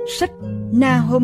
Sách Nahum.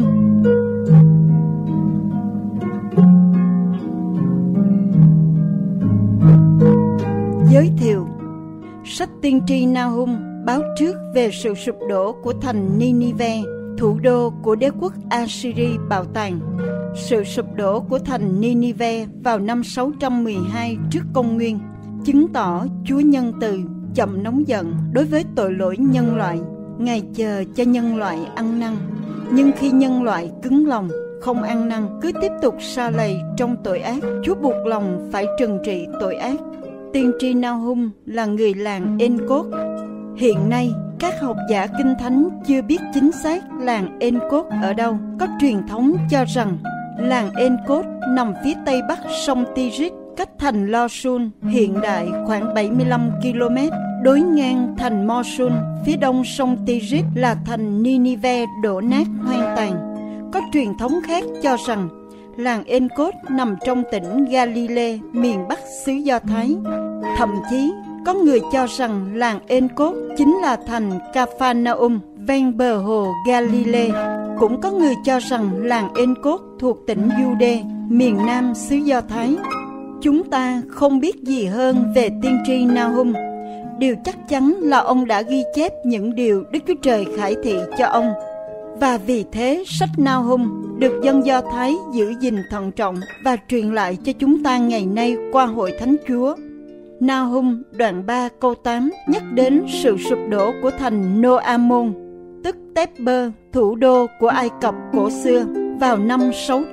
Giới thiệu. Sách tiên tri Nahum báo trước về sự sụp đổ của thành Ninive, thủ đô của đế quốc Assyri bạo tàn. Sự sụp đổ của thành Ninive vào năm 612 trước công nguyên chứng tỏ Chúa nhân từ, chậm nóng giận đối với tội lỗi nhân loại. Ngài chờ cho nhân loại ăn năn, nhưng khi nhân loại cứng lòng, không ăn năn, cứ tiếp tục sa lầy trong tội ác, Chúa buộc lòng phải trừng trị tội ác. Tiên tri Nahum là người làng En-cốt. Hiện nay, các học giả kinh thánh chưa biết chính xác làng En-cốt ở đâu. Có truyền thống cho rằng làng En-cốt nằm phía tây bắc sông Tigris, cách thành Lo-sun hiện đại khoảng 75 km. Đối ngang thành Mosul, phía đông sông Tigris là thành Ninive đổ nát hoang tàn. Có truyền thống khác cho rằng làng En-cốt nằm trong tỉnh Galilee, miền bắc xứ Do Thái. Thậm chí có người cho rằng làng En-cốt chính là thành Capharnaum ven bờ hồ Galilee. Cũng có người cho rằng làng En-cốt thuộc tỉnh Jude, miền nam xứ Do Thái. Chúng ta không biết gì hơn về tiên tri Nahum. Điều chắc chắn là ông đã ghi chép những điều Đức Chúa Trời khải thị cho ông. Và vì thế sách Nahum được dân Do Thái giữ gìn thận trọng và truyền lại cho chúng ta ngày nay qua Hội Thánh Chúa. Nahum đoạn 3 câu 8 nhắc đến sự sụp đổ của thành No-Amon, tức Tép-bơ, thủ đô của Ai Cập cổ xưa, vào năm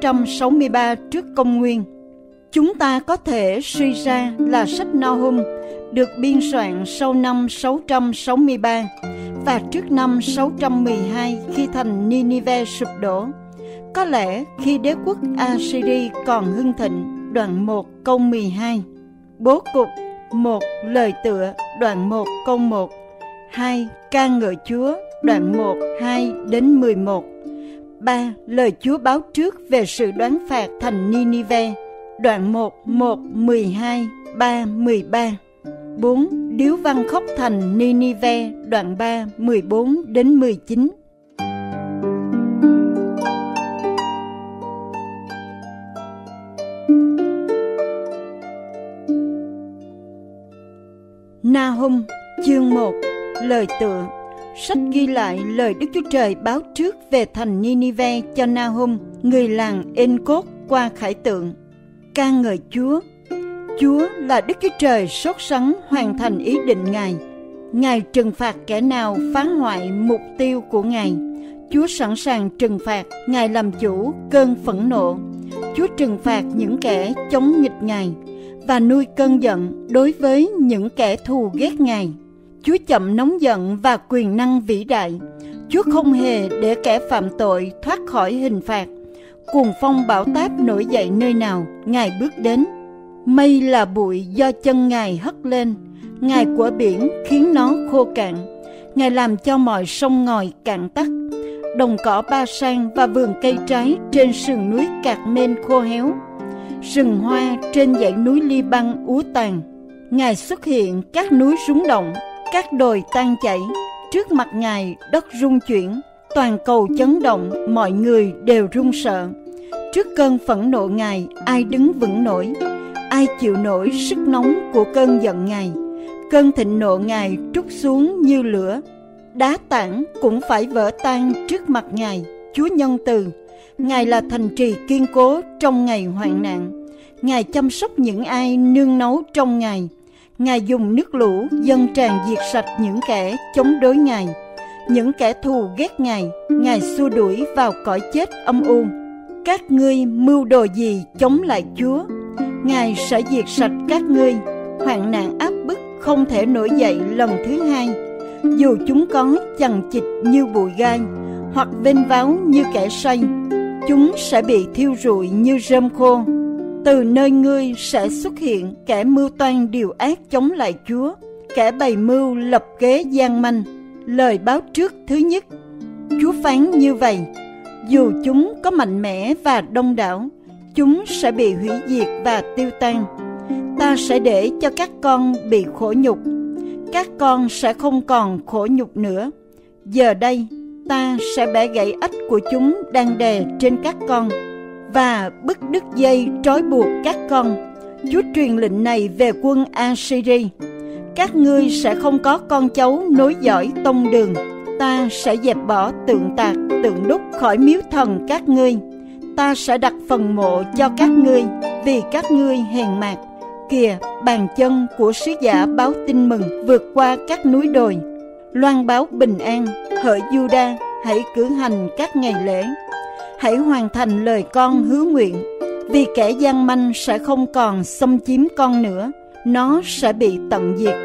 663 trước công nguyên. Chúng ta có thể suy ra là sách Nahum được biên soạn sau năm 663 và trước năm 612 khi thành Ninive sụp đổ. Có lẽ khi đế quốc Assyri còn hưng thịnh. Đoạn 1 câu 12. Bố cục 1. Lời tựa đoạn 1 câu 1. 2. Ca ngợi Chúa đoạn 1, 2 đến 11. 3. Lời Chúa báo trước về sự đoán phạt thành Ninive đoạn 1, 1, 12, 3, 13. 4. Điếu văn khóc thành Ninive đoạn 3, 14 đến 19. Nahum chương 1. Lời tựa. Sách ghi lại lời Đức Chúa Trời báo trước về thành Ninive cho Nahum, người làng En-cốt qua khải tượng. Ca ngợi Chúa. Chúa là Đức Chúa Trời sốt sắng hoàn thành ý định Ngài. Ngài trừng phạt kẻ nào phá hoại mục tiêu của Ngài. Chúa sẵn sàng trừng phạt, Ngài làm chủ cơn phẫn nộ. Chúa trừng phạt những kẻ chống nghịch Ngài và nuôi cơn giận đối với những kẻ thù ghét Ngài. Chúa chậm nóng giận và quyền năng vĩ đại. Chúa không hề để kẻ phạm tội thoát khỏi hình phạt. Cuồng phong bão táp nổi dậy nơi nào, Ngài bước đến. Mây là bụi do chân Ngài hất lên. Ngài của biển khiến nó khô cạn. Ngài làm cho mọi sông ngòi cạn tắt. Đồng cỏ Ba-san và vườn cây trái trên sườn núi Cạc-men khô héo. Rừng hoa trên dãy núi Li-băng úa tàn. Ngài xuất hiện, các núi rúng động, các đồi tan chảy. Trước mặt Ngài đất rung chuyển, toàn cầu chấn động, mọi người đều run sợ. Trước cơn phẫn nộ Ngài, ai đứng vững nổi? Ai chịu nổi sức nóng của cơn giận Ngài? Cơn thịnh nộ Ngài trút xuống như lửa. Đá tảng cũng phải vỡ tan trước mặt Ngài. Chúa nhân từ, Ngài là thành trì kiên cố trong ngày hoạn nạn. Ngài chăm sóc những ai nương náu trong Ngài. Ngài dùng nước lũ dâng tràn diệt sạch những kẻ chống đối Ngài. Những kẻ thù ghét Ngài, Ngài xua đuổi vào cõi chết âm u. Các ngươi mưu đồ gì chống lại Chúa? Ngài sẽ diệt sạch các ngươi. Hoạn nạn áp bức không thể nổi dậy lần thứ hai. Dù chúng có chằng chịt như bụi gai, hoặc vênh váo như kẻ say, chúng sẽ bị thiêu rụi như rơm khô. Từ nơi ngươi sẽ xuất hiện kẻ mưu toan điều ác chống lại Chúa, kẻ bày mưu lập kế gian manh. Lời báo trước thứ nhất. Chúa phán như vậy: dù chúng có mạnh mẽ và đông đảo, chúng sẽ bị hủy diệt và tiêu tan. Ta sẽ để cho các con bị khổ nhục. Các con sẽ không còn khổ nhục nữa. Giờ đây, ta sẽ bẻ gãy ách của chúng đang đè trên các con và bứt đứt dây trói buộc các con. Chúa truyền lệnh này về quân Assyri: các ngươi sẽ không có con cháu nối dõi tông đường. Ta sẽ dẹp bỏ tượng tạc, tượng đúc khỏi miếu thần các ngươi. Ta sẽ đặt phần mộ cho các ngươi, vì các ngươi hèn mạt. Kìa, bàn chân của sứ giả báo tin mừng vượt qua các núi đồi, loan báo bình an. Hỡi Giuđa, hãy cử hành các ngày lễ, hãy hoàn thành lời con hứa nguyện, vì kẻ gian manh sẽ không còn xâm chiếm con nữa, nó sẽ bị tận diệt.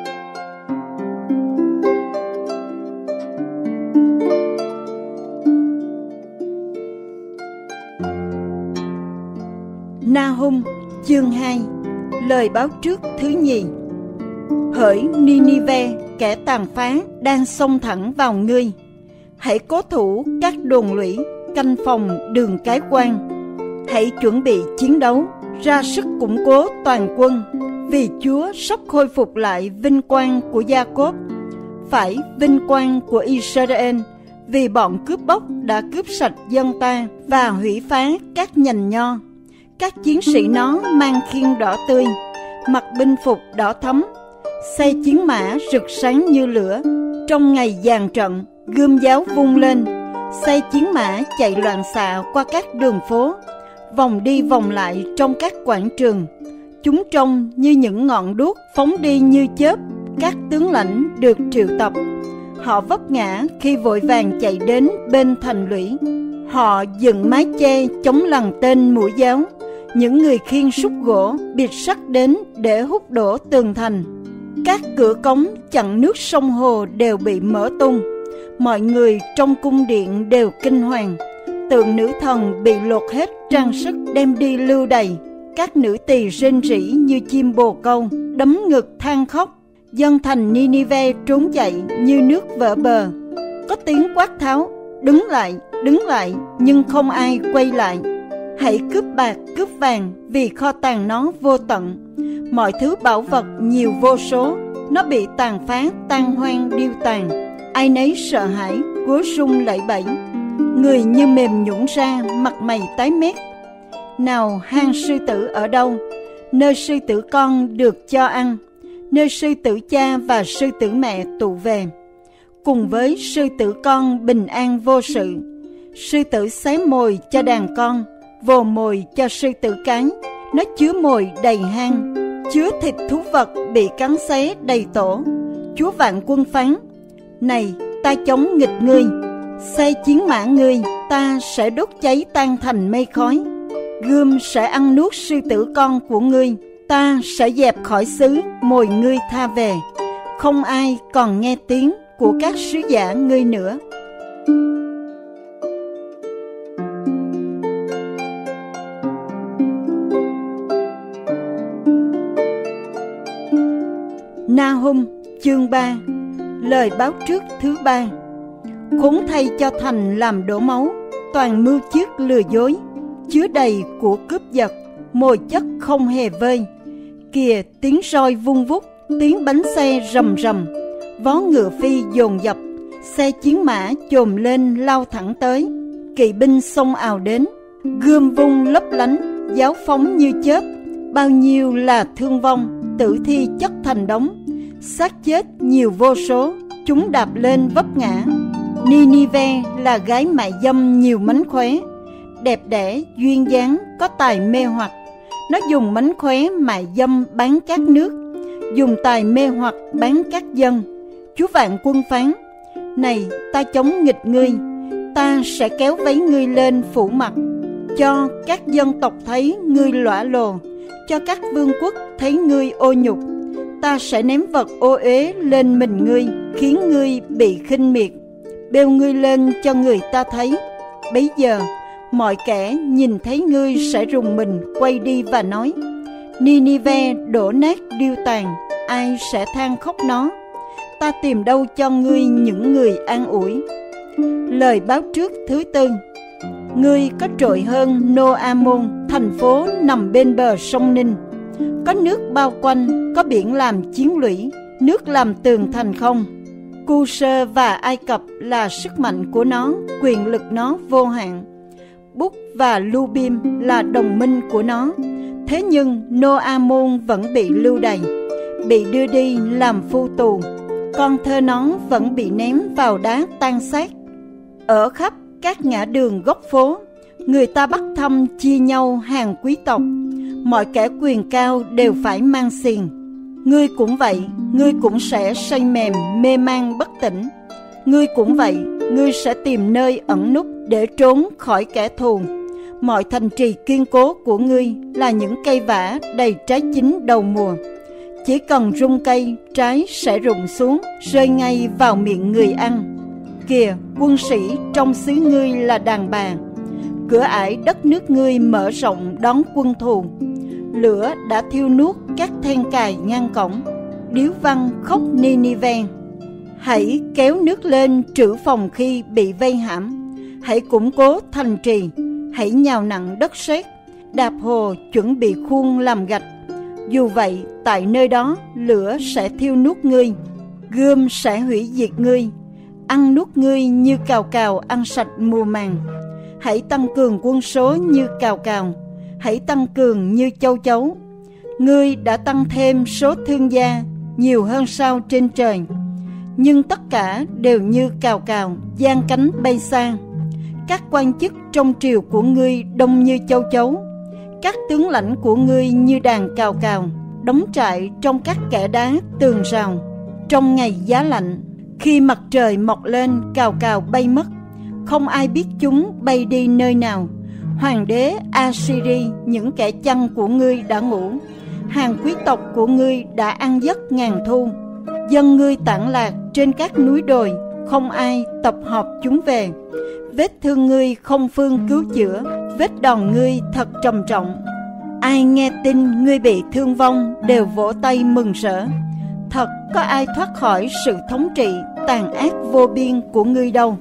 Na-hum chương 2. Lời báo trước thứ nhì. Hỡi Ninive, kẻ tàn phá đang xông thẳng vào ngươi, hãy cố thủ các đồn lũy, canh phòng đường cái quan. Hãy chuẩn bị chiến đấu, ra sức củng cố toàn quân, vì Chúa sắp khôi phục lại vinh quang của Gia-cốp, phải vinh quang của Israel, vì bọn cướp bóc đã cướp sạch dân ta và hủy phá các nhành nho. Các chiến sĩ nó mang khiên đỏ tươi, mặc binh phục đỏ thẫm, xe chiến mã rực sáng như lửa. Trong ngày dàn trận, gươm giáo vung lên, xe chiến mã chạy loạn xạ qua các đường phố, vòng đi vòng lại trong các quảng trường. Chúng trông như những ngọn đuốc phóng đi như chớp. Các tướng lãnh được triệu tập, họ vấp ngã khi vội vàng chạy đến bên thành lũy. Họ dựng mái che chống lằn tên mũi giáo. Những người khiêng súc gỗ bịt sắt đến để hút đổ tường thành. Các cửa cống chặn nước sông hồ đều bị mở tung. Mọi người trong cung điện đều kinh hoàng. Tượng nữ thần bị lột hết trang sức đem đi lưu đày. Các nữ tỳ rên rỉ như chim bồ câu, đấm ngực than khóc. Dân thành Ninive trốn chạy như nước vỡ bờ. Có tiếng quát tháo: đứng lại, nhưng không ai quay lại. Hãy cướp bạc cướp vàng, vì kho tàng nó vô tận. Mọi thứ bảo vật nhiều vô số, nó bị tàn phá tan hoang điêu tàn. Ai nấy sợ hãi, cố run lẩy bẩy. Người như mềm nhũn ra, mặt mày tái mét. Nào, hang sư tử ở đâu? Nơi sư tử con được cho ăn, nơi sư tử cha và sư tử mẹ tụ về, cùng với sư tử con bình an vô sự. Sư tử xé mồi cho đàn con, vồ mồi cho sư tử cái. Nó chứa mồi đầy hang, chứa thịt thú vật bị cắn xé đầy tổ. Chúa vạn quân phán: này, ta chống nghịch ngươi, xe chiến mã ngươi ta sẽ đốt cháy tan thành mây khói. Gươm sẽ ăn nuốt sư tử con của ngươi, ta sẽ dẹp khỏi xứ mồi ngươi tha về. Không ai còn nghe tiếng của các sứ giả ngươi nữa. Na-hum chương 3. Lời báo trước thứ 3. Khốn thay cho thành làm đổ máu, toàn mưu chiết lừa dối, chứa đầy của cướp giật, mồi chất không hề vơi. Kìa, tiếng roi vung vút, tiếng bánh xe rầm rầm, vó ngựa phi dồn dập, xe chiến mã chồm lên lao thẳng tới. Kỵ binh xông ào đến, gươm vung lấp lánh, giáo phóng như chớp. Bao nhiêu là thương vong, tử thi chất thành đống, xác chết nhiều vô số, chúng đạp lên vấp ngã. Ninive là gái mại dâm nhiều mánh khóe, đẹp đẽ duyên dáng, có tài mê hoặc. Nó dùng mánh khóe mại dâm bán các nước, dùng tài mê hoặc bán các dân. Chúa vạn quân phán: này, ta chống nghịch ngươi, ta sẽ kéo váy ngươi lên phủ mặt, cho các dân tộc thấy ngươi lõa lồ, cho các vương quốc thấy ngươi ô nhục. Ta sẽ ném vật ô uế lên mình ngươi, khiến ngươi bị khinh miệt, bêu ngươi lên cho người ta thấy. Bấy giờ mọi kẻ nhìn thấy ngươi sẽ rùng mình quay đi và nói: Ninive đổ nát điêu tàn, ai sẽ than khóc nó? Ta tìm đâu cho ngươi những người an ủi? Lời báo trước thứ 4. Ngươi có trội hơn No-a-môn, thành phố nằm bên bờ sông Ninh. Có nước bao quanh, có biển làm chiến lũy, nước làm tường thành không? Cu-sơ và Ai Cập là sức mạnh của nó, quyền lực nó vô hạn. Bút và Lubim là đồng minh của nó. Thế nhưng No-a-môn vẫn bị lưu đày, bị đưa đi làm phu tù. Con thơ nó vẫn bị ném vào đá tan xác. Ở khắp các ngã đường góc phố, người ta bắt thăm chia nhau hàng quý tộc. Mọi kẻ quyền cao đều phải mang xiềng. Ngươi cũng vậy, ngươi cũng sẽ say mềm, mê man bất tỉnh. Ngươi cũng vậy, ngươi sẽ tìm nơi ẩn núp để trốn khỏi kẻ thù. Mọi thành trì kiên cố của ngươi là những cây vả đầy trái chín đầu mùa. Chỉ cần rung cây, trái sẽ rụng xuống, rơi ngay vào miệng người ăn. Kìa, quân sĩ trong xứ ngươi là đàn bà. Cửa ải đất nước ngươi mở rộng đón quân thù. Lửa đã thiêu nuốt các then cài ngang cổng. Điếu văn khóc Ninive. Hãy kéo nước lên trữ phòng khi bị vây hãm. Hãy củng cố thành trì. Hãy nhào nặng đất sét, đạp hồ chuẩn bị khuôn làm gạch. Dù vậy, tại nơi đó lửa sẽ thiêu nuốt ngươi, gươm sẽ hủy diệt ngươi, ăn nuốt ngươi như cào cào ăn sạch mùa màng. Hãy tăng cường quân số như cào cào, hãy tăng cường như châu chấu. Ngươi đã tăng thêm số thương gia nhiều hơn sao trên trời, nhưng tất cả đều như cào cào, giang cánh bay xa. Các quan chức trong triều của ngươi đông như châu chấu, các tướng lãnh của ngươi như đàn cào cào, đóng trại trong các kẽ đá tường rào. Trong ngày giá lạnh, khi mặt trời mọc lên, cào cào bay mất, không ai biết chúng bay đi nơi nào. Hoàng đế Assyri, những kẻ chăn của ngươi đã ngủ, hàng quý tộc của ngươi đã ăn giấc ngàn thu. Dân ngươi tản lạc trên các núi đồi, không ai tập hợp chúng về. Vết thương ngươi không phương cứu chữa, vết đòn ngươi thật trầm trọng. Ai nghe tin ngươi bị thương vong đều vỗ tay mừng rỡ. Thật có ai thoát khỏi sự thống trị tàn ác vô biên của ngươi đâu.